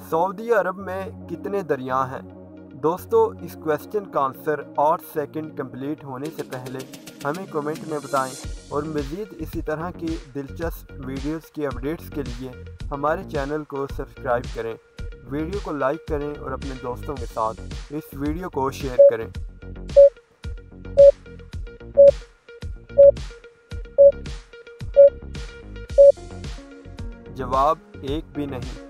Saudi अरब में कितने दरिया हैं? दोस्तों, इस क्वेश्चन का आंसर 8 सेकंड कंप्लीट होने से पहले हमें कमेंट में बताएं और मज़ीद इसी तरह की दिलचस्प वीडियोस की अपडेट्स के लिए हमारे चैनल को सब्सक्राइब करें। वीडियो को लाइक करें और अपने दोस्तों के साथ इस वीडियो को शेयर करें। जवाब एक भी नहीं।